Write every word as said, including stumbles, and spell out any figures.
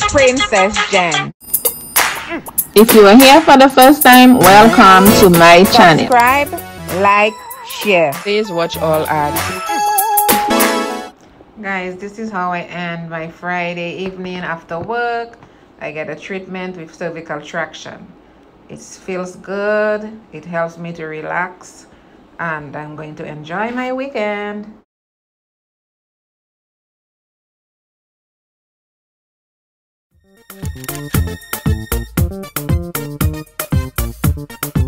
Princess Jen. If you are here for the first time, welcome to my channel. Subscribe, like, share. Please watch all ads. Guys, this is how I end my Friday evening after work. I get a treatment with cervical traction. It feels good. It helps me to relax. And I'm going to enjoy my weekend. Thank you.